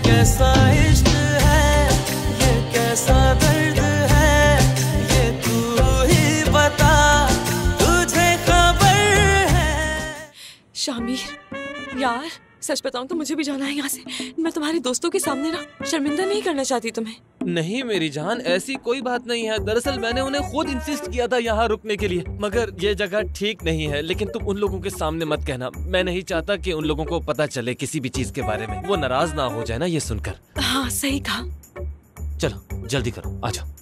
कैसा इश्क है, ये कैसा दर्द है, ये तू ही बता, तुझे खबर है। शामिर यार, सच बताऊं तो मुझे भी जाना है यहाँ से। मैं तुम्हारे दोस्तों के सामने ना शर्मिंदा नहीं करना चाहती तुम्हें। नहीं मेरी जान, ऐसी कोई बात नहीं है। दरअसल मैंने उन्हें खुद इंसिस्ट किया था यहाँ रुकने के लिए, मगर ये जगह ठीक नहीं है। लेकिन तुम उन लोगों के सामने मत कहना, मैं नहीं चाहता कि उन लोगों को पता चले किसी भी चीज के बारे में, वो नाराज ना हो जाए ना ये सुनकर। हाँ सही कहा। चलो जल्दी करो, आ जाओ।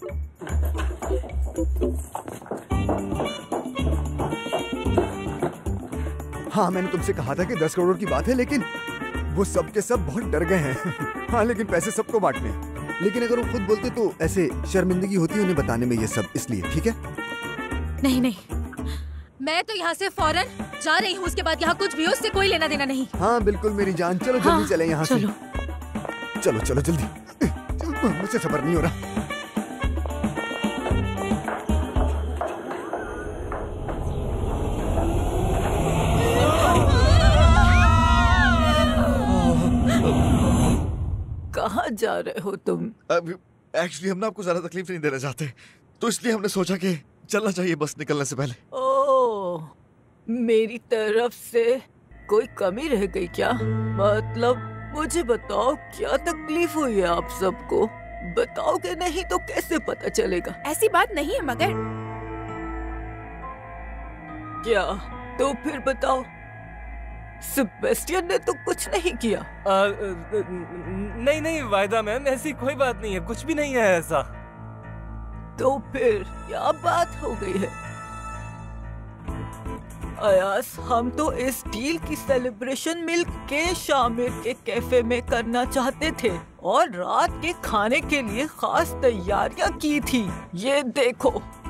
हाँ मैंने तुमसे कहा था कि 10 करोड़ की बात है, लेकिन वो सब के सब बहुत डर गए हैं। हाँ लेकिन पैसे सबको बांटने हैं। लेकिन अगर वो खुद बोलते तो ऐसे शर्मिंदगी होती उन्हें बताने में ये सब, इसलिए ठीक है। नहीं नहीं, मैं तो यहाँ से फौरन जा रही हूँ। उसके बाद यहाँ कुछ भी हो, उससे कोई लेना देना नहीं। हाँ बिल्कुल मेरी जान, चलो हाँ, जल्दी चले यहाँ से। चलो चलो जल्दी, मुझसे सब्र नहीं हो रहा। कहाँ जा रहे हो तुम? एक्चुअली हम ना आपको ज्यादा तकलीफ नहीं देना चाहते, तो इसलिए हमने सोचा कि चलना चाहिए बस निकलने से पहले। ओह, मेरी तरफ से कोई कमी रह गई क्या? मतलब मुझे बताओ, क्या तकलीफ हुई है आप सबको? बताओगे नहीं तो कैसे पता चलेगा? ऐसी बात नहीं है मगर। क्या? तो फिर बताओ। सेबेस्टियन ने तो कुछ नहीं किया। नहीं नहीं वायदा मैम, ऐसी कोई बात नहीं है, कुछ भी नहीं है ऐसा। तो फिर क्या बात हो गई है? अयास, हम तो इस डील की सेलिब्रेशन मिल के शामिर के कैफे में करना चाहते थे और रात के खाने के लिए खास तैयारियां की थी। ये देखो,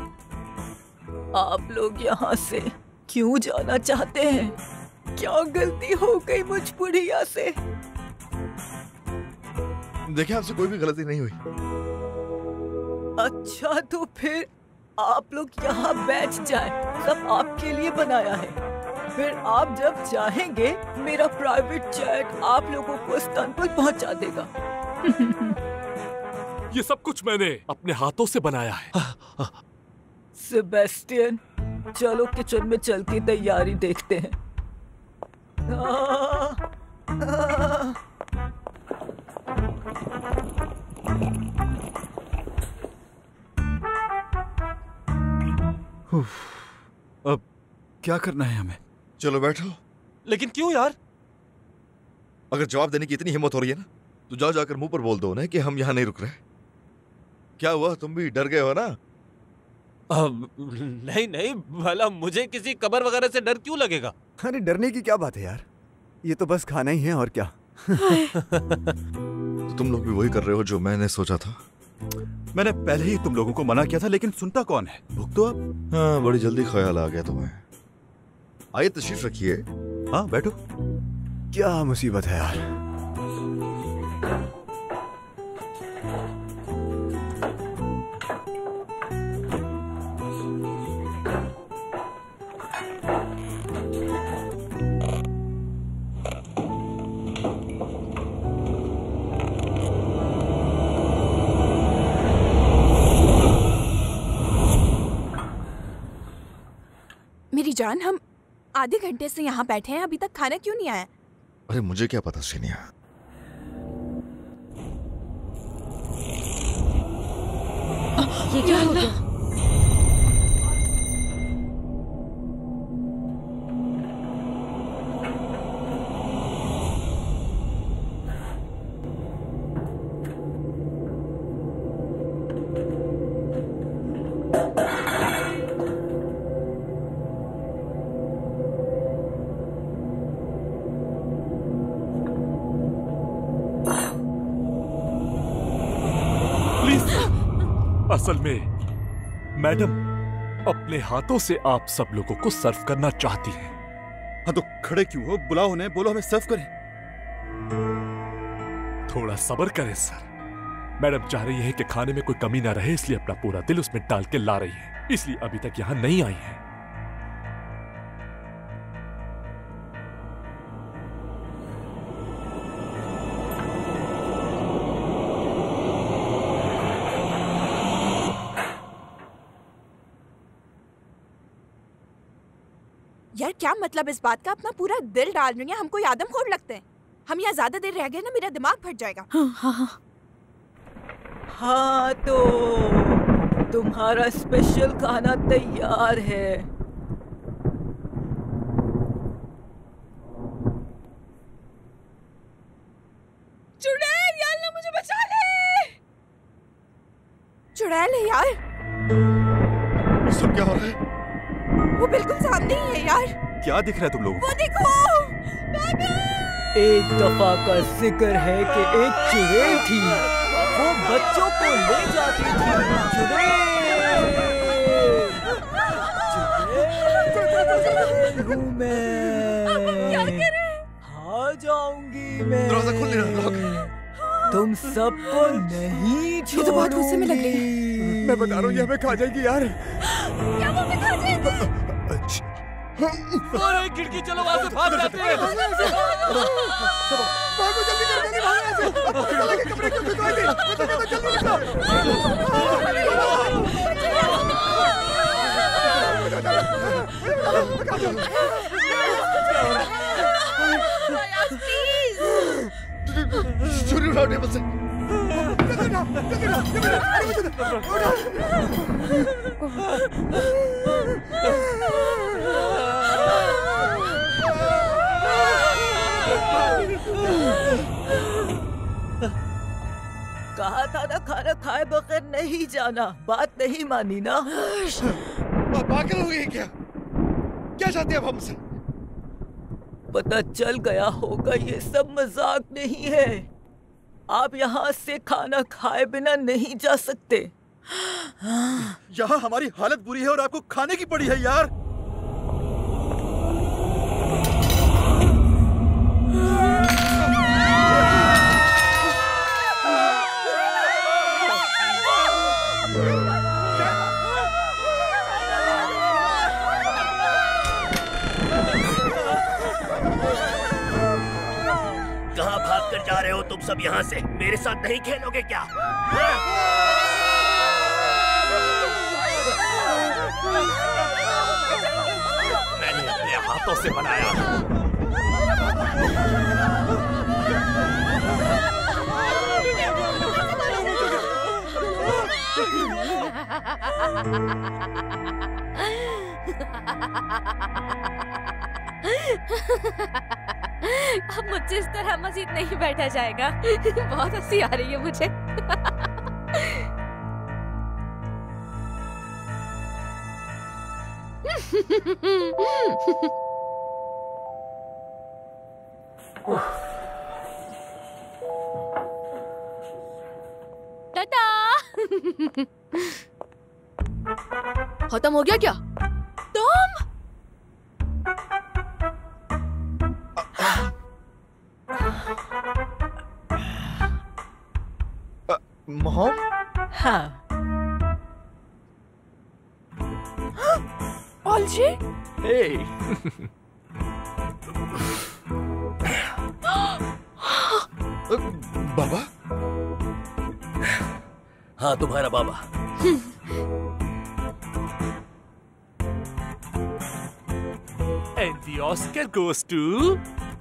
आप लोग यहाँ से क्यों जाना चाहते हैं? क्या गलती हो गई मुझ बुढ़िया से? देखिए आपसे कोई भी गलती नहीं हुई। अच्छा तो फिर आप लोग यहाँ बैठ जाएं, सब आपके लिए बनाया है। फिर आप जब चाहेंगे मेरा प्राइवेट जेट आप लोगों को इस्तांबुल पहुँचा देगा। ये सब कुछ मैंने अपने हाथों से बनाया है। सेबेस्टियन, चलो किचन में चल के तैयारी देखते हैं। अब क्या करना है हमें? चलो बैठो। लेकिन क्यों यार? अगर जवाब देने की इतनी हिम्मत हो रही है ना, तो जाओ जाकर मुंह पर बोल दो ना कि हम यहाँ नहीं रुक रहे। क्या हुआ, तुम भी डर गए हो ना? नहीं नहीं, भला मुझे किसी कब्र वगैरह से डर क्यों लगेगा? अरे डरने की क्या बात है यार, ये तो बस खाना ही है और क्या। तो तुम लोग भी वही कर रहे हो जो मैंने सोचा था। मैंने पहले ही तुम लोगों को मना किया था, लेकिन सुनता कौन है? भूख तो अब। हाँ, बड़ी जल्दी ख्याल आ गया तुम्हें। आइए तशरीफ रखिए। हाँ बैठो। क्या मुसीबत है यार। मेरी जान, हम आधे घंटे से यहाँ बैठे हैं, अभी तक खाना क्यों नहीं आया? अरे मुझे क्या पता सीनिया। ये क्या हो गया? असल में मैडम अपने हाथों से आप सब लोगों को सर्व करना चाहती हैं। हाँ तो खड़े क्यों हो? बुलाओ उन्हें, बोलो हमें सर्व करें। थोड़ा सब्र करें सर। मैडम चाह रही है कि खाने में कोई कमी ना रहे, इसलिए अपना पूरा दिल उसमें डाल के ला रही है, इसलिए अभी तक यहाँ नहीं आई है। यार क्या मतलब इस बात का? अपना पूरा दिल डाल रही है, हमको आदमखोर लगते हैं। हम यहाँ ज्यादा देर रह गए ना, मेरा दिमाग फट जाएगा। हाँ तो तुम्हारा स्पेशल खाना तैयार है। चुड़ैल, यार ना मुझे बचा ले। चुड़ैल है यार। सब क्या हो रहा है? वो बिल्कुल सामने ही है यार। क्या दिख रहा है तुम लोगों को? वो देखो। एक दफा का जिक्र है कि एक चुड़ैल थी, वो बच्चों को ले जाती थी। चुड़ैल हूँ मैं, आ जाऊंगी मैं। दरवाजा खोल लेना, लॉक। तुम सबको नहीं छोड़ूंगी। ये तो बहुत गुस्से में लग रही है। मैं बता रहा हूँ ये हमें खा जाएगी यार। क्या वो हमें खा जाएगी? अरे खिड़की चलो, वहां से भाग जाते हैं। भागो जल्दी कर, जल्दी भागो यहाँ से। अब पता लगे कमरे क्यों भिजवाएंगे? मैं तो कहता जल्दी प्लीज चोरी उठाओ टेबल से। कहा था ना खाना खाए बगैर नहीं जाना, बात नहीं मानी ना। पागल हो गई क्या? क्या चाहते हैं अब हमसे? पता चल गया होगा ये सब मजाक नहीं है। आप यहाँ से खाना खाए बिना नहीं जा सकते। यहाँ हमारी हालत बुरी है और आपको खाने की पड़ी है यार। कहाँ भाग कर जा रहे हो तुम सब यहाँ से? मेरे साथ नहीं खेलोगे क्या? मैंने अपने हाथों से बनाया। अब मुझसे इस तरह मजीद नहीं बैठा जाएगा। बहुत हंसी आ रही है मुझे। टाटा। खत्म हो गया क्या? तुम मॉम? हाँ। ऑलजी? बाबा? हाँ, तुम्हारा बाबा। And the Oscar goes to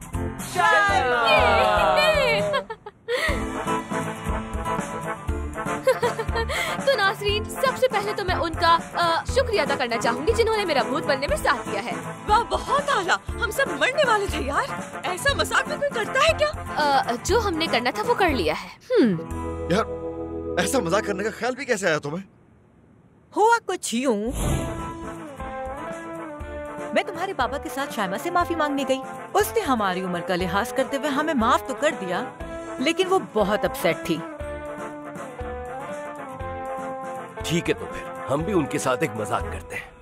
तो नाज़रीन, सबसे पहले तो मैं उनका शुक्रिया अदा करना चाहूंगी जिन्होंने मेरा भूत बनने में साथ दिया है। वाह, बहुत आला। हम सब मरने वाले थे यार। ऐसा मजाक में कोई करता है क्या? जो हमने करना था वो कर लिया है। यार, ऐसा मजाक करने का ख्याल भी कैसे आया तुम्हें? हुआ कुछ यूं, मैं तुम्हारे पापा के साथ शाइमा से माफी मांगने गई। उसने हमारी उम्र का लिहाज करते हुए हमें माफ तो कर दिया, लेकिन वो बहुत अपसेट थी। ठीक है, तो फिर हम भी उनके साथ एक मजाक करते हैं।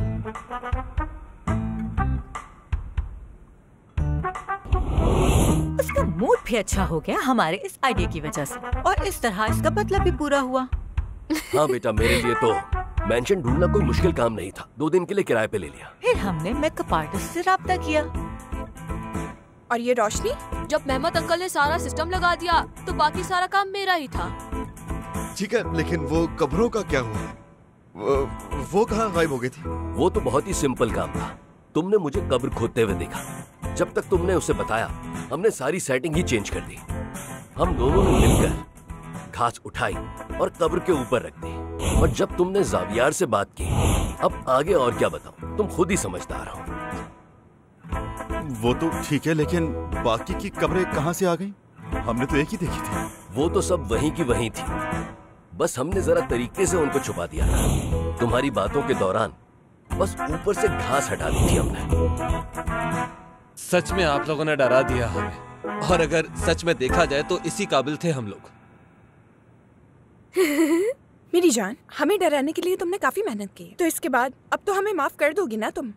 उसका मूड भी अच्छा हो गया हमारे इस आइडिया की वजह से, और इस तरह इसका मतलब भी पूरा हुआ। हाँ बेटा, मेरे लिए तो मेंशन ढूंढना कोई मुश्किल काम नहीं था। 2 दिन के लिए किराए पे ले लिया। फिर हमने मेकअप आर्टिस्ट से राब्ता किया। और ये रोशनी? जब मेहमद अंकल ने सारा सिस्टम लगा दिया तो बाकी सारा काम मेरा ही था। ठीक है, लेकिन वो कब्रों का क्या हुआ? वो कहाँ गायब हो गई थी? वो तो बहुत ही सिंपल काम था। तुमने मुझे कब्र खोदते हुए देखा। जब तक तुमने उसे बताया, हमने सारी सेटिंग ही चेंज कर दी। हम दोनों ने मिलकर घास उठाई और कब्र के ऊपर रख दी। और जब तुमने जावियार से बात की, अब आगे और क्या बताऊं, तुम खुद ही समझदार हो। वो तो ठीक है, लेकिन बाकी की कब्रें कहाँ से आ गईं? हमने तो एक ही देखी थी। वो तो सब वहीं की वहीं थी, बस हमने जरा तरीके से उनको छुपा दिया था। तुम्हारी बातों के दौरान बस ऊपर से घास हटा दी थी हमने। सच में आप लोगों ने डरा दिया हमें, और अगर सच में देखा जाए तो इसी काबिल थे हम लोग। मेरी जान, हमें डराने के लिए तुमने काफी मेहनत की, तो इसके बाद अब तो हमें माफ कर दोगी ना तुम?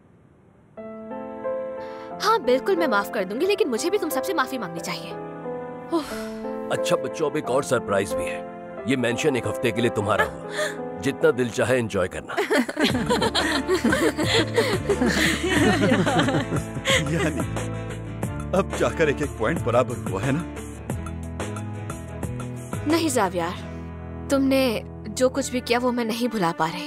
हाँ बिल्कुल मैं माफ कर दूंगी, लेकिन मुझे भी तुम सबसे माफी मांगनी चाहिए। अच्छा बच्चों, अब एक और सरप्राइज भी है। ये मेंशन एक हफ्ते के लिए तुम्हारा हुआ। जितना दिल चाहे एंजॉय करना। यानी अब जाकर एक एक पॉइंट बराबर हुआ है ना? नहीं जावियार, तुमने जो कुछ भी किया वो मैं नहीं भुला पा रही।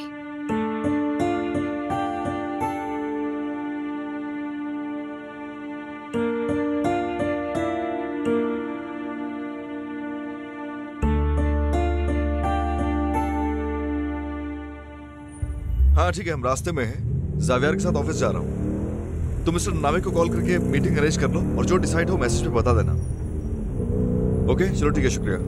हाँ ठीक है, हम रास्ते में हैं। जावियार के साथ ऑफिस जा रहा हूँ। तुम मिस्टर नावे को कॉल करके मीटिंग अरेंज कर लो, और जो डिसाइड हो मैसेज पे बता देना। ओके चलो ठीक है, शुक्रिया।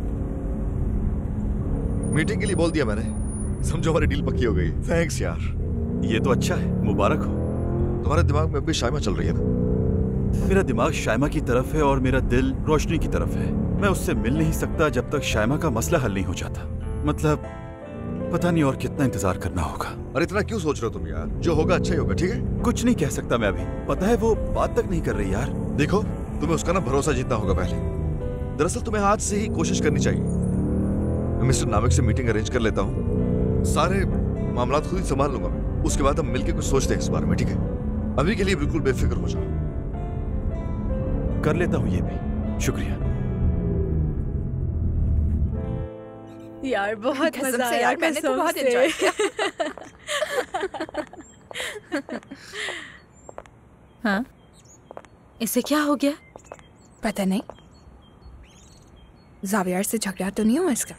मीटिंग के लिए बोल दिया मैंने, समझो हमारी डील पक्की हो गई। थैंक्स यार, ये तो अच्छा है, मुबारक हो। तुम्हारे दिमाग में अभी शाइमा चल रही है ना? मेरा दिमाग शाइमा की तरफ है और मेरा दिल रोशनी की तरफ है। मैं उससे मिल नहीं सकता जब तक शाइमा का मसला हल नहीं हो जाता। मतलब पता नहीं और कितना इंतजार करना होगा। अरे इतना क्यों सोच रहे हो तुम यार? जो होगा अच्छा ही होगा, ठीक है? कुछ नहीं कह सकता मैं अभी। पता है वो बात तक नहीं कर रही यार। देखो, तुम्हें उसका ना भरोसा जीतना होगा पहले। दरअसल तुम्हें आज से ही कोशिश करनी चाहिए। मैं मिस्टर नाविक से मीटिंग अरेंज कर लेता हूँ, सारे मामला खुद ही संभाल लूंगा मैं। उसके बाद हम मिलकर कुछ सोचते हैं इस बारे में, ठीक है? अभी के लिए बिल्कुल बेफिक्र हो जाओ। कर लेता हूँ ये भी, शुक्रिया। यार बहुत मजा आया यार, मैंने तो बहुत एंजॉय किया। हाँ, इसे क्या हो गया? पता नहीं, जावियार से झगड़ा तो नहीं हुआ इसका?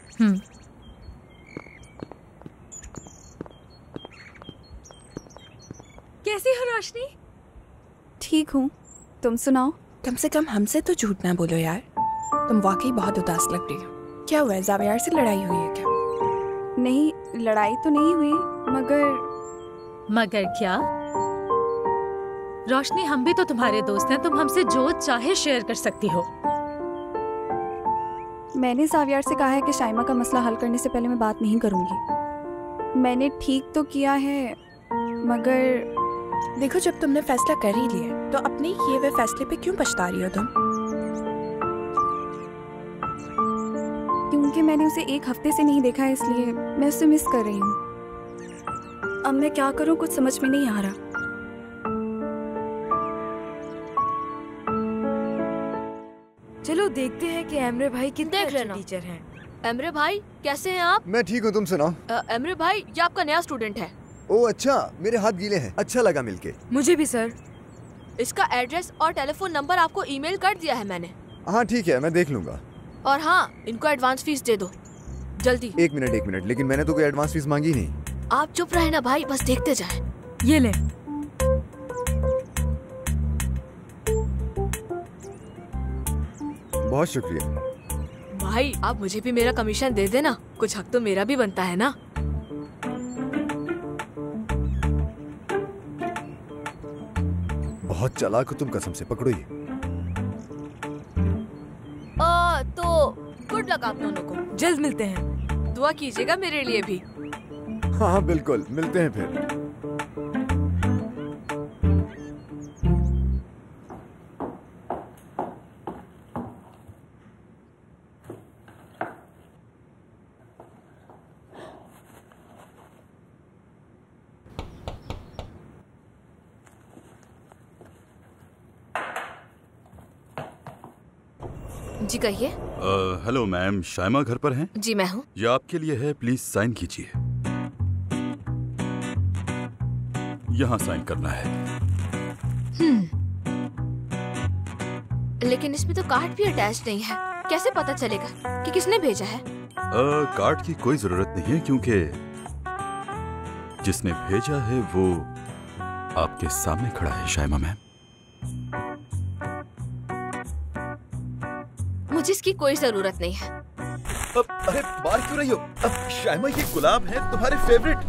कैसी हो रोशनी? ठीक हूँ, तुम सुनाओ। कम से कम हमसे तो झूठ ना बोलो यार, तुम वाकई बहुत उदास लग रही हो। क्या हुआ है, जावियार से लड़ाई हुई है क्या? नहीं, लड़ाई तो नहीं हुई, मगर क्या? रोशनी, हम भी तो तुम्हारे दोस्त हैं, तुम हमसे जो चाहे शेयर कर सकती हो। मैंने जावियार से कहा है कि शाइमा का मसला हल करने से पहले मैं बात नहीं करूंगी। मैंने ठीक तो किया है, मगर देखो जब तुमने फैसला कर ही लिया तो अपने किए हुए फैसले पे क्यों पछता रही हो तुम? क्योंकि मैंने उसे एक हफ्ते से नहीं देखा है, इसलिए मैं उसे मिस कर रही हूँ। अब मैं क्या करूँ, कुछ समझ में नहीं आ रहा। चलो देखते हैं कि एमरे भाई कितने अच्छे टीचर हैं। एमरे भाई कैसे हैं आप? मैं ठीक हूँ, तुम सुनाओ। एमरे भाई, ये आपका नया स्टूडेंट है। ओह अच्छा, मेरे हाथ गीले हैं। अच्छा लगा मिलके। मुझे भी सर। इसका एड्रेस और टेलीफोन नंबर आपको ईमेल कर दिया है मैंने। हाँ ठीक है, मैं देख लूंगा। और हाँ, इनको एडवांस फीस दे दो जल्दी। एक मिनट, लेकिन मैंने तो कोई एडवांस फीस मांगी नहीं। आप चुप रहे ना भाई, बस देखते जाए। ये ले। बहुत शुक्रिया भाई, आप मुझे भी मेरा कमीशन दे देना, कुछ हक तो मेरा भी बनता है ना। बहुत चालाक हो तुम, कसम से। पकड़ो ये। तो गुड लक आप दोनों को। जल्द मिलते हैं। दुआ कीजिएगा मेरे लिए भी। हाँ बिल्कुल, मिलते हैं फिर। जी कहिए। हेलो मैम, शाइमा घर पर हैं? जी मैं हूँ। ये आपके लिए है, प्लीज साइन कीजिए। यहाँ साइन करना है। लेकिन इसमें तो कार्ड भी अटैच नहीं है, कैसे पता चलेगा कि किसने भेजा है? कार्ड की कोई जरूरत नहीं है क्योंकि जिसने भेजा है वो आपके सामने खड़ा है शाइमा मैम। मुझे इसकी कोई जरूरत नहीं है। अरे बाहर क्यों रही हो? अब शाइमा ये गुलाब है तुम्हारे फेवरेट।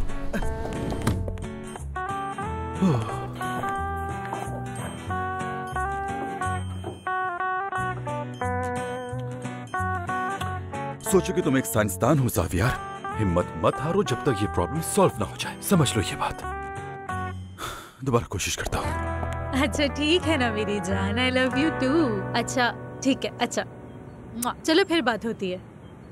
सोचो कि तुम एक साइंसदान हो ज़ावियर। हिम्मत मत हारो जब तक ये प्रॉब्लम सॉल्व ना हो जाए। समझ लो ये बात। दोबारा कोशिश करता हूँ। अच्छा ठीक है ना मेरी जान, आई लव यू टू। अच्छा ठीक है, अच्छा चलो फिर बात होती है।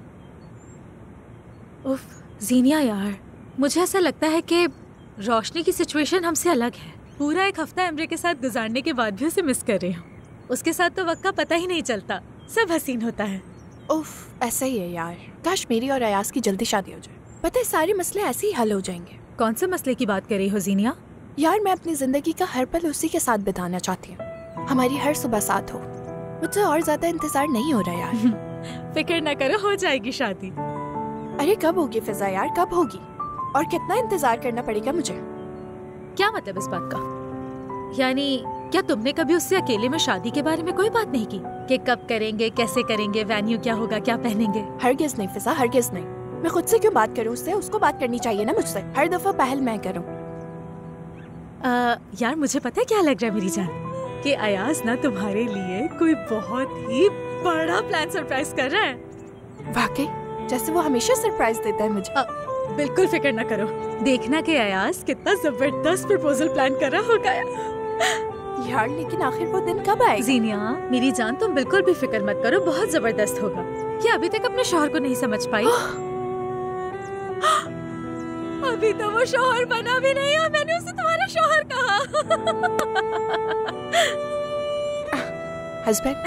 उफ जीनिया यार, मुझे ऐसा लगता है कि रोशनी की सिचुएशन हमसे अलग है। पूरा एक हफ्ता एमरे के साथ गुजारने के बाद भी उसे मिस कर रही हूँ। उसके साथ तो वक्त का पता ही नहीं चलता, सब हसीन होता है। उफ ऐसा ही है यार, काश मेरी और अयाज की जल्दी शादी हो जाए। पता है सारे मसले ऐसे ही हल हो जाएंगे। कौन से मसले की बात कर रही हो जीनिया? यार मैं अपनी जिंदगी का हर पल उसी के साथ बिताना चाहती हूँ। हमारी हर सुबह साथ हो। मुझे और ज्यादा इंतजार नहीं हो रहा यार। फिक्र न करो, हो जाएगी शादी। अरे कब होगी फिजा यार, कब होगी? और कितना इंतजार करना पड़ेगा मुझे? क्या मतलब इस बात का? यानी क्या तुमने कभी उससे अकेले में शादी के बारे में कोई बात नहीं की कि कब करेंगे, कैसे करेंगे, वेन्यू क्या होगा, क्या पहनेंगे? हरगिज नहीं फिजा, हरगिज नहीं। मैं खुद से क्यों बात करूं उससे? उसको बात करनी चाहिए ना मुझसे। हर दफा पहल मैं करूं। यार मुझे पता है क्या लग रहा है मेरी जान, कि अयाज ना तुम्हारे लिए कोई बहुत ही बड़ा प्लान सरप्राइज कर रहा है। वाकई जैसे वो हमेशा सरप्राइज देता है मुझे। बिल्कुल फिक्र ना करो, देखना कि अयाज कितना जबरदस्त प्रपोजल प्लान कर रहा होगा। यार लेकिन आखिर वो दिन कब आएगा? जीनिया मेरी जान, तुम बिल्कुल भी फिक्र मत करो, बहुत जबरदस्त होगा। क्या अभी तक अपने शौहर को नहीं समझ पाई? अभी तो वो शौहर बना भी नहीं और मैंने उसे तुम्हारा शौहर कहा। हस्बैंड।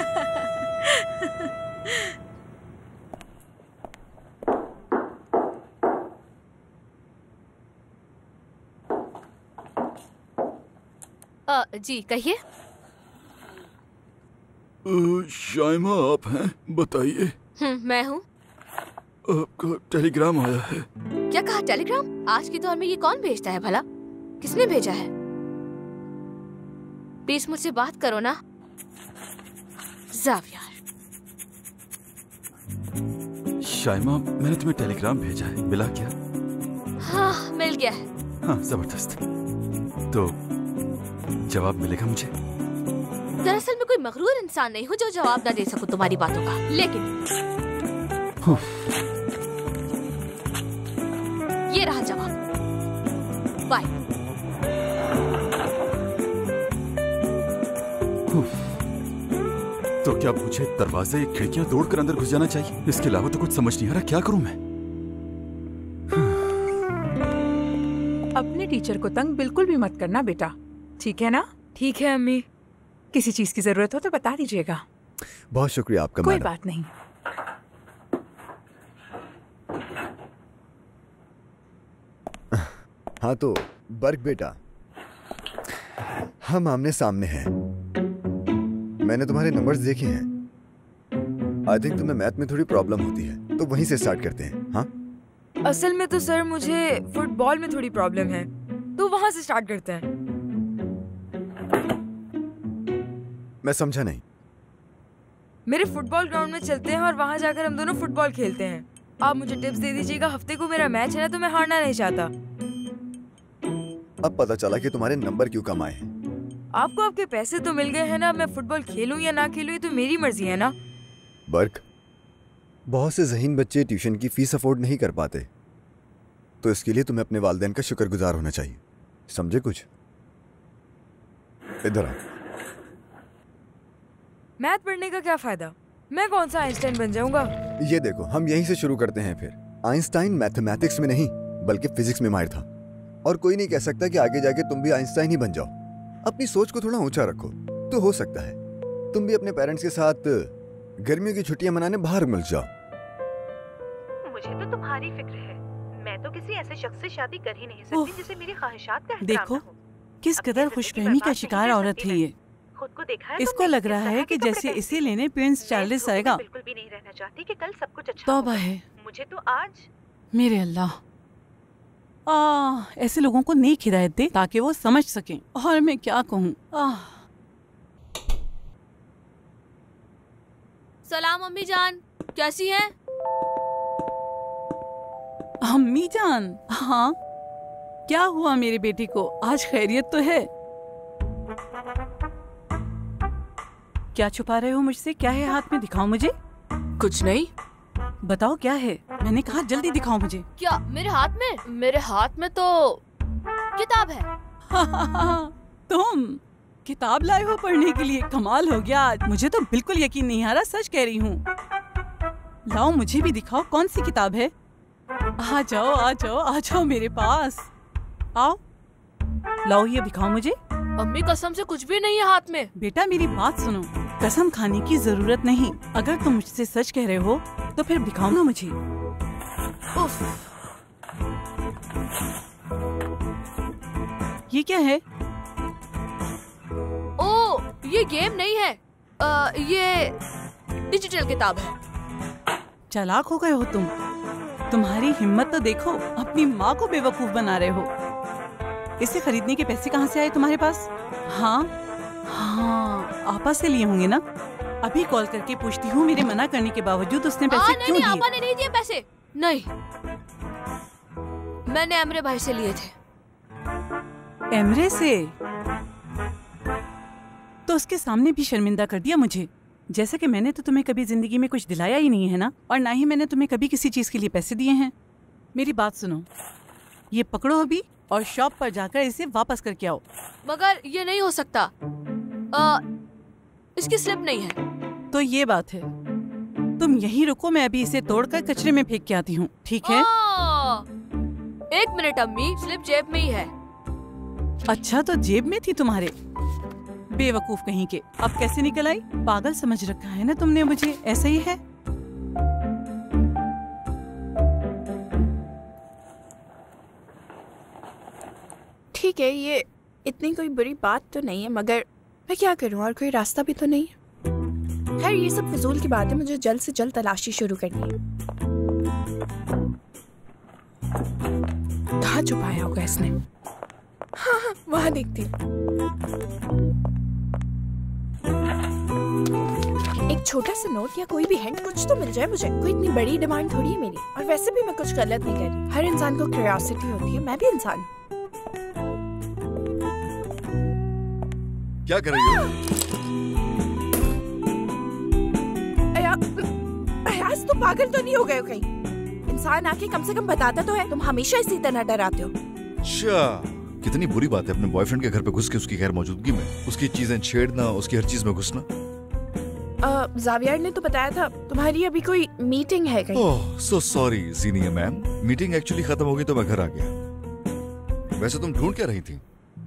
जी कहिए। शाइमा आप हैं? बताइए। मैं हूँ। आपका टेलीग्राम आया है। क्या कहा टेलीग्राम? आज की दौर में ये कौन भेजता है भला? किसने भेजा है? प्लीज मुझसे बात करो ना ज़ावियर। शाइमा मैंने तुम्हें टेलीग्राम भेजा है, मिला क्या? हाँ मिल गया है। हाँ जबरदस्त। तो जवाब मिलेगा मुझे? दरअसल मैं कोई मगरूर इंसान नहीं हूँ जो जवाब ना दे सकूं तुम्हारी बातों का, लेकिन ये रहा जवाब। बाय। तो क्या मुझे दरवाजे खिड़कियां तोड़कर अंदर घुस जाना चाहिए? इसके अलावा तो कुछ समझ नहीं आ रहा, क्या करूं मैं? अपने टीचर को तंग बिल्कुल भी मत करना बेटा, ठीक है ना? ठीक है अम्मी। किसी चीज की जरूरत हो तो बता दीजिएगा। बहुत शुक्रिया आपका। कोई बात नहीं। हाँ तो बर्क बेटा, हम आमने सामने हैं। मैंने तुम्हारे नंबर्स देखे हैं। आई थिंक तुम्हें मैथ में थोड़ी प्रॉब्लम होती है, तो वहीं से स्टार्ट करते हैं। हाँ असल में तो सर मुझे फुटबॉल में थोड़ी प्रॉब्लम है, तो वहाँ से स्टार्ट करते हैं। मैं समझा नहीं। मेरे फुटबॉल ग्राउंड में चलते हैं और वहाँ जाकर हम दोनों फुटबॉल खेलते हैं। आप मुझे टिप्स दे दीजिएगा, हफ्ते को मेरा मैच है ना, तो मैं हारना नहीं चाहता। अब पता चला कि तुम्हारे नंबर क्यों कम आए हैं। आपको आपके पैसे तो मिल गए हैं ना, मैं फुटबॉल खेलूं या ना खेलूं ये तो मेरी मर्जी है ना। बर्क, बहुत से ज़हीन बच्चे ट्यूशन की फीस अफोर्ड नहीं कर पाते, तो इसके लिए तुम्हें अपने वालिदैन का शुक्रगुजार होना चाहिए। समझे कुछ? इधर आओ। मैथ पढ़ने का क्या फायदा? मैं कौन सा आइंस्टाइन बन जाऊंगा? ये देखो, हम यहीं से शुरू करते हैं। फिर आइंस्टाइन मैथमेटिक्स में नहीं बल्कि फिजिक्स में माहिर था, और कोई नहीं कह सकता कि आगे जाके तुम भी आइंस्टाइन ही बन जाओ। अपनी सोच को थोड़ा ऊंचा रखो, तो हो सकता है तुम भी अपने पेरेंट्स के साथ गर्मियों की छुट्टियां मनाने बाहर मिल जाओ। मुझे तो तुम्हारी फिक्र है। मैं तो किसी ऐसे शख्स से शादी कर ही नहीं सकती जिसे मेरी ख्वाहिशात का एहतराम देखो ना हो। किस कदर खुशफहमी का शिकार औरत है ये। खुद को देखा है इसको लग रहा है कि जैसे इसे लेने प्रिंस चार्ल्स आएगा। बिल्कुल भी नहीं रहना चाहती कि कल सब कुछ अच्छा तौबा है। मुझे तो आज मेरे अल्लाह, ऐसे लोगों को नेक हिदायत दे ताकि वो समझ सकें। और मैं क्या कहूँ। सलाम अम्मी जान, कैसी हैं? अम्मी जान, हाँ क्या हुआ मेरे बेटी को, आज खैरियत तो है? क्या छुपा रहे हो मुझसे? क्या है हाथ में, दिखाओ मुझे। कुछ नहीं। बताओ क्या है, मैंने कहा जल्दी दिखाओ मुझे। क्या मेरे हाथ में? मेरे हाथ में तो किताब है। तुम किताब लाए हो पढ़ने के लिए? कमाल हो गया आज, मुझे तो बिल्कुल यकीन नहीं आ रहा, सच कह रही हूँ। लाओ मुझे भी दिखाओ, कौन सी किताब है? आ जाओ आ जाओ आ जाओ मेरे पास, आओ। लाओ ये दिखाओ मुझे। अम्मी कसम से कुछ भी नहीं है हाथ में। बेटा मेरी बात सुनो, कसम खाने की जरूरत नहीं। अगर तुम मुझसे सच कह रहे हो तो फिर दिखाओ ना मुझे। उफ। ये क्या है? ओ, ये गेम नहीं है, ये डिजिटल किताब है। चालाक हो गए हो तुम। तुम्हारी हिम्मत तो देखो, अपनी माँ को बेवकूफ बना रहे हो। इसे खरीदने के पैसे कहाँ से आए तुम्हारे पास? हाँ हाँ, आपा से लिए होंगे ना। अभी कॉल करके पूछती हूँ, मेरे मना करने के बावजूद उसने पैसे क्यों दिए? आपा ने नहीं दिए पैसे। नहीं, मैंने एमरे भाई से लिए थे। एमरे से? तो उसके सामने भी शर्मिंदा कर दिया मुझे। जैसा कि मैंने तो तुम्हें कभी जिंदगी में कुछ दिलाया ही नहीं है ना, और ना ही मैंने तुम्हें कभी किसी चीज के लिए पैसे दिए हैं। मेरी बात सुनो, ये पकड़ो अभी और शॉप पर जाकर इसे वापस करके आओ। मगर ये नहीं हो सकता, इसकी स्लिप नहीं है। तो ये बात है, तुम यहीं रुको, मैं अभी इसे तोड़कर कचरे में फेंक के आती हूँ, ठीक है? 1 मिनट अम्मी, स्लिप जेब में ही है। अच्छा, तो जेब में थी तुम्हारे? बेवकूफ कहीं के, अब कैसे निकल आई? पागल समझ रखा है ना तुमने मुझे, ऐसा ही है। ठीक है, ये इतनी कोई बुरी बात तो नहीं है, मगर मैं क्या करूं, और कोई रास्ता भी तो नहीं है। खैर ये सब फजूल की बात है, मुझे जल्द से जल्द तलाशी शुरू करनी है। कहाँ छुपाया होगा इसने? हाँ हाँ, वहाँ देखती हूँ। एक छोटा सा नोट या कोई भी हिंट, कुछ तो मिल जाए मुझे। कोई इतनी बड़ी डिमांड थोड़ी है मेरी, और वैसे भी मैं कुछ गलत नहीं कर रही। हर इंसान को क्यूरियोसिटी होती है, मैं भी इंसान हूँ। क्या कर रही हो? अयाज, तुम पागल तो नहीं हो गए हो कहीं? इंसान आके कम से कम बताता तो है, तुम हमेशा इसी तरह डराते हो। अच्छा, कितनी बुरी बात है अपने बॉयफ्रेंड के घर पे घुस के उसकी गैर मौजूदगी में उसकी चीजें छेड़ना, उसकी हर चीज में घुसना। जावियर ने तो बताया था तुम्हारी अभी कोई मीटिंग है कहीं। Oh, so sorry Zeenia ma'am, meeting actually खत्म हो गई तो मैं घर आ गया। वैसे तुम ढूंढ क्या रही थी?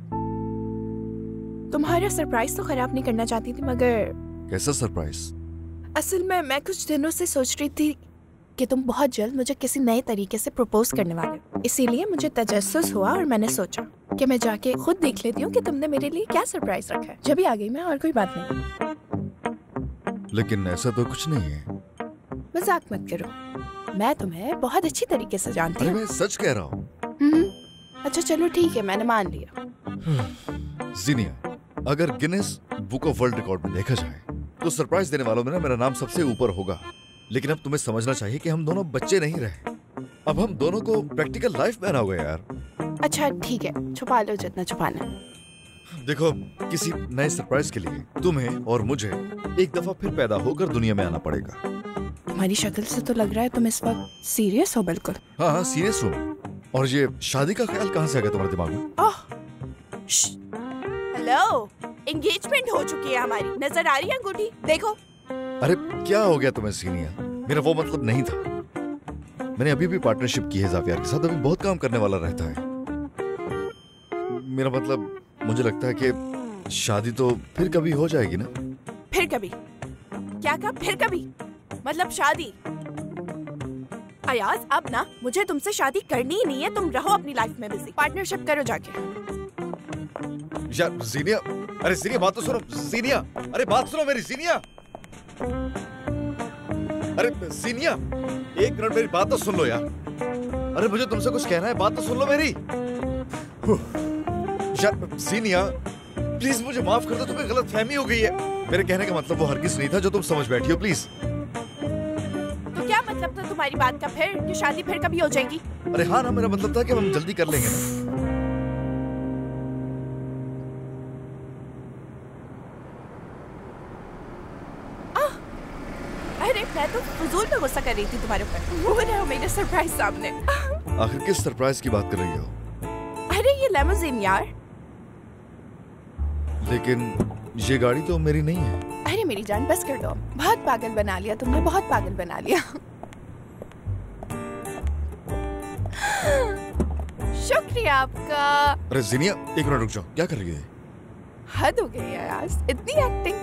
तुम्हारा सरप्राइज तो खराब नहीं करना चाहती थी, मगर कैसा सरप्राइज? असल में मैं कुछ दिनों से सोच रही थी कि तुम बहुत जल्द मुझे किसी नए तरीके से प्रपोज करने वाले हो। इसीलिए मुझे तजस्सुस हुआ और मैंने सोचा कि मैं जाके खुद देख लेती हूँ कि तुमने मेरे लिए क्या सरप्राइज रखा है। जब भी आ गई मैं, और कोई बात नहीं। लेकिन ऐसा तो कुछ नहीं है। मजाक मत करो, मैं तुम्हें बहुत अच्छी तरीके से जानती हूँ। मैं सच कह रहा हूँ। अच्छा चलो ठीक है, मैंने मान लिया। जीनिया, अगर Guinness book of world record में देखा जाए तो सरप्राइज देने वालों में ना मेरा नाम सबसे ऊपर होगा। लेकिन अब तुम्हें समझना चाहिए कि हम दोनों बच्चे नहीं रहे, अब हम दोनों को प्रैक्टिकल लाइफ में आना होगा यार। अच्छा ठीक है, छुपा लो जितना छुपाना है। देखो, किसी नए सरप्राइज के लिए तुम्हें और मुझे एक दफा फिर पैदा होकर दुनिया में आना पड़ेगा। तुम्हारी शक्ल से तो लग रहा है तुम इस वक्त सीरियस हो। बिल्कुल। हाँ हाँ, सीरियस हूँ। और ये शादी का ख्याल कहाँ से आ गया तुम्हारे दिमाग में? हेलो, एंगेजमेंट हो चुकी है हमारी, नजर आ रही है अंगूठी, देखो। अरे क्या हो गया तुम्हें सीनिया? मेरा वो मतलब नहीं था। मैंने अभी भी पार्टनरशिप की है जावियर के साथ, अभी बहुत काम करने वाला रहता है। मेरा मतलब, मुझे लगता है कि शादी तो फिर कभी हो जाएगी ना। फिर कभी? क्या कहा फिर कभी? मतलब शादी? अयाज, अब ना मुझे तुमसे शादी करनी ही नहीं है, तुम रहो अपनी लाइफ में बिजी, पार्टनरशिप करो जाके। यार जीनिया, अरे जीनिया बात तो सुनो, जीनिया, अरे बात सुनो मेरी जीनिया, अरे जीनिया, एक मिनट मेरी बात तो सुन लो यार। अरे मुझे तुमसे कुछ कहना है, बात तो सुन लो मेरी। यार जीनिया, प्लीज मुझे माफ कर दो, तुम्हें गलत फहमी हो गई है। मेरे कहने का मतलब वो हरगिज नहीं था जो तुम समझ बैठी हो, प्लीज। तो क्या मतलब था तुम्हारी बात का फिर, कि शादी फिर कभी हो जाएगी? अरे हाँ ना, मेरा मतलब था कि हम जल्दी कर लेंगे ना। अरे मैं तो फजूल में गुस्सा कर रही थी तुम्हारे ऊपर। वो रहे हो मेरे सरप्राइज सामने। आखिर किस सरप्राइज की बात कर रही हो? अरे ये लेमोजिन यार। लेकिन ये गाड़ी तो मेरी नहीं है। अरे मेरी जान बस कर दो, बहुत पागल बना लिया तुमने, बहुत पागल बना लिया। शुक्रिया आपका। अरे जिनिया, एक मिनट रुक जाओ, क्या कर रही है? हद हो गई है यार, इतनी एक्टिंग।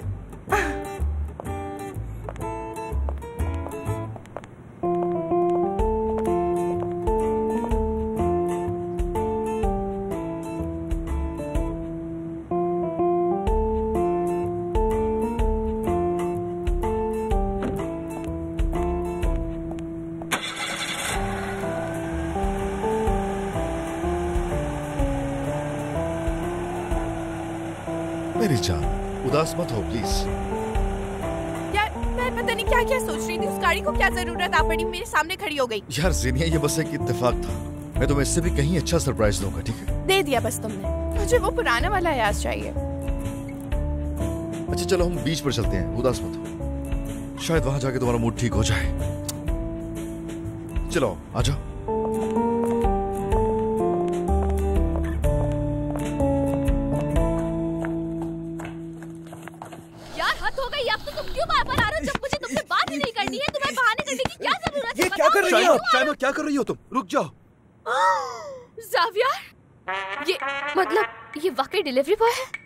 मेरी जान, उदास मत हो प्लीज। यार मैं पता नहीं क्या क्या सोच रही थी, उस गाड़ी को क्या जरूरत आ पड़ी, मेरे सामने खड़ी हो गई। यार जिनिया, ये बस एक इत्तेफाक था, मैं तुम्हें इससे भी कहीं अच्छा सरप्राइज दूंगा, ठीक है? दे दिया बस तुमने, मुझे वो पुराना वाला याद चाहिए। अच्छा चलो हम बीच पर चलते हैं, उदास मत हो, शायद वहां जाके तुम्हारा मूड ठीक हो जाए। चलो आ जाओ। शायमा क्या कर रही हो तुम? रुक जाओ। ज़ावियर, ये मतलब ये वाकई डिलीवरी बॉय है?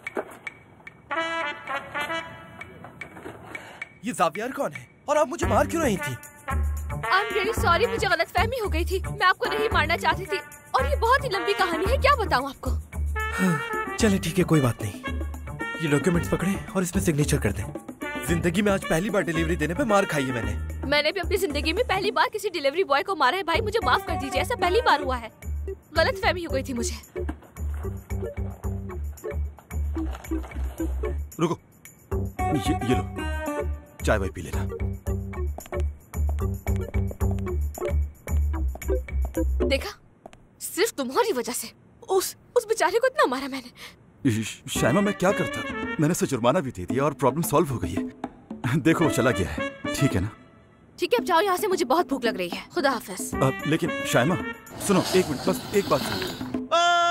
ये ज़ावियर कौन है और आप मुझे मार क्यों रही थी? I'm really sorry, मुझे गलतफहमी हो गई थी, मैं आपको नहीं मारना चाहती थी, और ये बहुत ही लंबी कहानी है, क्या बताऊं आपको? चले ठीक है, कोई बात नहीं, ये डॉक्यूमेंट्स पकड़े और इसमें सिग्नेचर कर दें। जिंदगी में आज पहली बार डिलीवरी देने पे मार खाई है मैंने भी अपनी जिंदगी में पहली बार किसी डिलीवरी बॉय को मारा है भाई, मुझे माफ कर दीजिए, ऐसा पहली बार हुआ है, गलतफहमी हो गई थी मुझे। रुको, ये लो, चाय वाय पी लेना। देखा, सिर्फ तुम्हारी वजह से उस बेचारे को इतना मारा मैंने। शायमा मैं क्या करता, मैंने उसे जुर्माना भी दे दिया और प्रॉब्लम सॉल्व हो गई है। देखो वो चला गया है, ठीक है ना? ठीक है, अब जाओ यहाँ से, मुझे बहुत भूख लग रही है, खुदा हाफिज। लेकिन शायमा सुनो, एक मिनट, बस एक बात सुनो।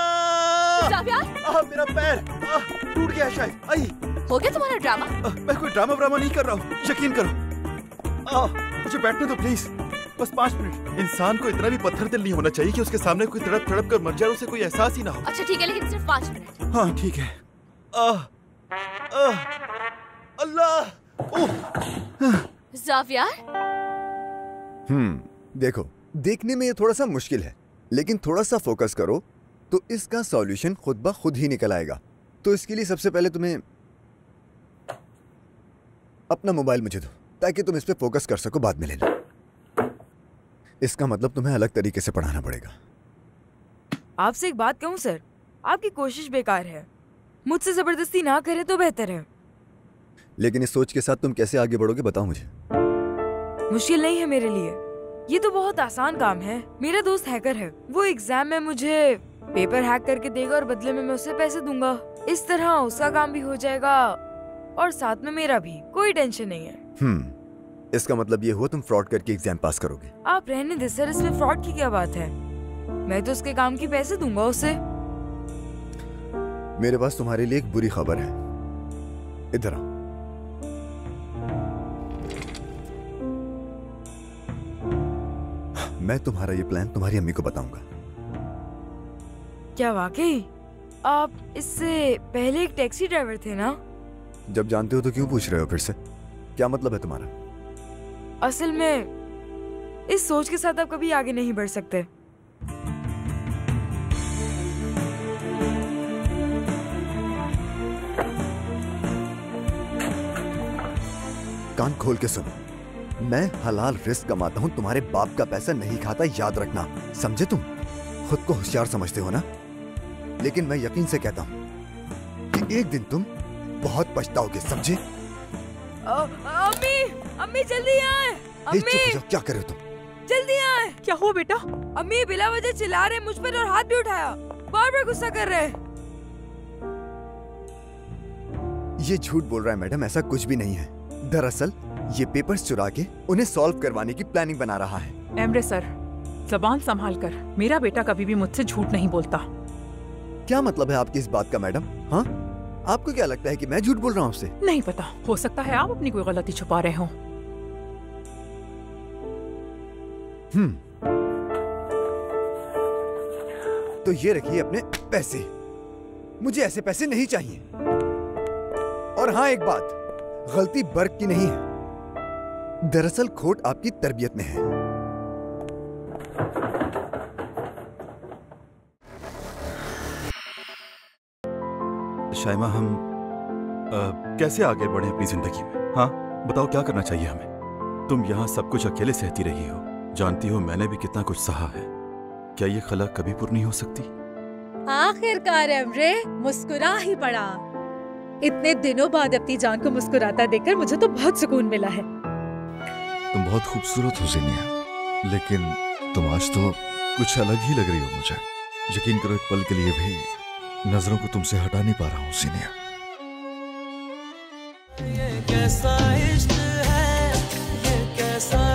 मेरा पैर टूट गया शायद। आई हो गया तुम्हारा ड्रामा? मैं कोई ड्रामा नहीं कर रहा हूँ, यकीन करो। मुझे बैठने दो प्लीज, बस 5 मिनट। इंसान को इतना भी पत्थर दिल नहीं होना चाहिए कि उसके सामने कोई तड़प तड़प कर मर जाए, उसे कोई एहसास ही ना हो। अच्छा ठीक है, लेकिन सिर्फ 5 मिनट। हाँ ठीक है। अल्लाह। ज़ावियर, देखो, देखने में ये थोड़ा सा मुश्किल है, लेकिन थोड़ा सा फोकस करो तो इसका सॉल्यूशन खुद ब खुद ही निकल आएगा। तो इसके लिए सबसे पहले तुम्हें अपना मोबाइल मुझे दो, ताकि तुम इस पे फोकस कर सको, बाद में लेना। इसका मतलब तुम्हें अलग तरीके से पढ़ाना पड़ेगा। आपसे एक बात कहूँ सर, आपकी कोशिश बेकार है, मुझसे जबरदस्ती ना करे तो बेहतर है। लेकिन इस सोच के साथ तुम कैसे आगे बढ़ोगे, बताओ मुझे। मुश्किल नहीं है मेरे लिए, ये तो बहुत आसान काम है। मेरा दोस्त हैकर है, वो एग्जाम में मुझे पेपर हैक करके देगा और बदले में मैं उसे पैसे दूंगा। इस तरह उसका काम भी हो जाएगा और साथ में मेरा भी, कोई टेंशन नहीं है। इसका मतलब ये हुआ तुम फ्रॉड करके एग्जाम पास करोगे। आप रहने दे सर, इसमें फ्रॉड की क्या बात है, मैं तो उसके काम की पैसे दूंगा उसे। मेरे पास तुम्हारे लिए एक बुरी खबर है, इधर आओ। मैं तुम्हारा ये प्लान तुम्हारी अम्मी को बताऊंगा। क्या वाकई? आप इससे पहले एक टैक्सी ड्राइवर थे ना? जब जानते हो तो क्यों पूछ रहे हो फिर से? क्या मतलब है तुम्हारा? असल में इस सोच के साथ आप कभी आगे नहीं बढ़ सकते। कान खोल के सुनो, मैं हलाल रिस्क कमाता हूँ, तुम्हारे बाप का पैसा नहीं खाता, याद रखना, समझे तुम? खुद को होशियार समझते हो ना, लेकिन मैं यकीन से कहता हूँ कि एक दिन तुम बहुत पछताओगे, समझे? अम्मी, अम्मी जल्दी आए। चुप हो जाओ, क्या कर रहे हो तुम? जल्दी आए। क्या हुआ बेटा? अम्मी बिला वजह चिल्ला रहे मुझ पर और हाथ भी उठाया, बार बार गुस्सा कर रहे। ये झूठ बोल रहा है मैडम, ऐसा कुछ भी नहीं है। दरअसल ये पेपर्स चुरा के उन्हें सॉल्व करवाने की प्लानिंग बना रहा है। एमरे सर, ज़बान संभाल कर, मेरा बेटा कभी भी मुझसे झूठ नहीं बोलता। क्या मतलब है आपकी इस बात का मैडम? हाँ, आपको क्या लगता है कि मैं झूठ बोल रहा हूँ आपसे? नहीं पता, हो सकता है आप अपनी कोई गलती छुपा रहे हो। तो ये रखिए अपने पैसे, मुझे ऐसे पैसे नहीं चाहिए। और हाँ एक बात, गलती बर्क की नहीं है, दरअसल खोट आपकी तरबियत में है। शाइमा, हम कैसे आगे बढ़े अपनी जिंदगी में? हाँ बताओ, क्या करना चाहिए हमें? तुम यहाँ सब कुछ अकेले सहती रही हो, जानती हो मैंने भी कितना कुछ सहा है। क्या ये खला कभी पूरी नहीं हो सकती? आखिरकार एमरे मुस्कुरा ही पड़ा। इतने दिनों बाद अपनी जान को मुस्कुराता देखकर मुझे तो बहुत सुकून मिला है। तुम बहुत खूबसूरत हो ज़ेनिया, लेकिन तुम आज तो कुछ अलग ही लग रही हो मुझे। यकीन करो, एक पल के लिए भी नजरों को तुमसे हटा नहीं पा रहा हूँ ज़ेनिया। ये कैसा इश्क है, ये कैसा